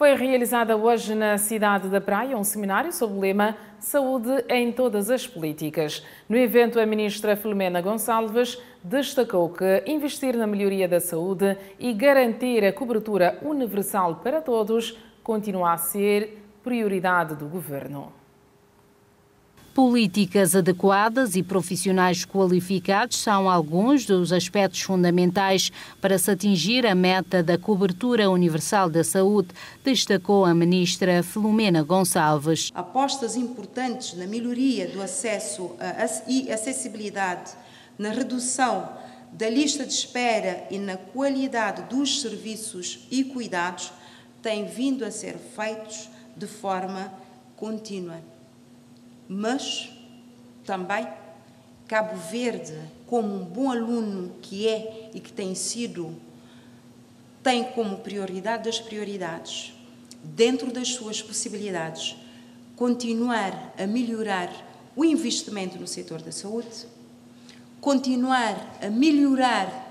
Foi realizada hoje na cidade da Praia um seminário sob o lema Saúde em todas as políticas. No evento, a ministra Filomena Gonçalves destacou que investir na melhoria da saúde e garantir a cobertura universal para todos continua a ser prioridade do governo. Políticas adequadas e profissionais qualificados são alguns dos aspectos fundamentais para se atingir a meta da cobertura universal da saúde, destacou a ministra Filomena Gonçalves. Apostas importantes na melhoria do acesso e acessibilidade, na redução da lista de espera e na qualidade dos serviços e cuidados têm vindo a ser feitos de forma contínua. Mas também Cabo Verde, como um bom aluno que é e que tem sido, tem como prioridade das prioridades, dentro das suas possibilidades, continuar a melhorar o investimento no setor da saúde, continuar a melhorar,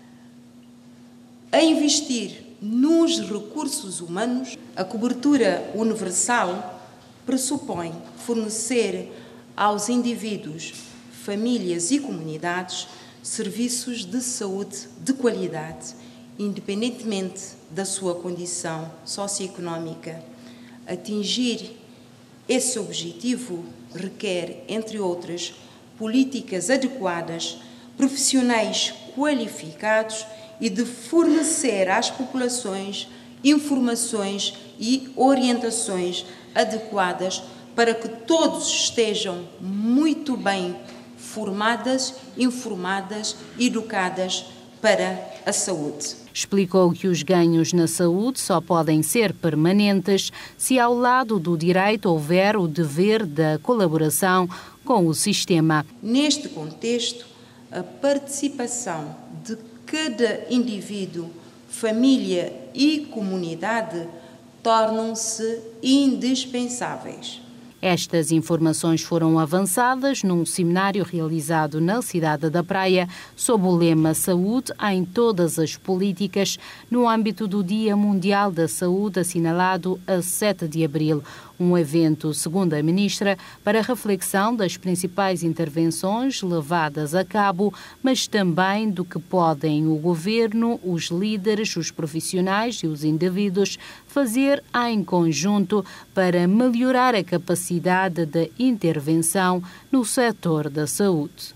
a investir nos recursos humanos. A cobertura universal pressupõe fornecer aos indivíduos, famílias e comunidades serviços de saúde de qualidade, independentemente da sua condição socioeconómica. Atingir esse objetivo requer, entre outras, políticas adequadas, profissionais qualificados e de fornecer às populações informações e orientações adequadas para que todos estejam muito bem formadas, informadas, educadas para a saúde. Explicou que os ganhos na saúde só podem ser permanentes se ao lado do direito houver o dever da colaboração com o sistema. Neste contexto, a participação de cada indivíduo, família e comunidade tornam-se indispensáveis. Estas informações foram avançadas num seminário realizado na cidade da Praia sob o lema Saúde em todas as políticas, no âmbito do Dia Mundial da Saúde, assinalado a 7 de abril. Um evento, segundo a ministra, para reflexão das principais intervenções levadas a cabo, mas também do que podem o governo, os líderes, os profissionais e os indivíduos fazer em conjunto para melhorar a capacidade de intervenção no setor da saúde.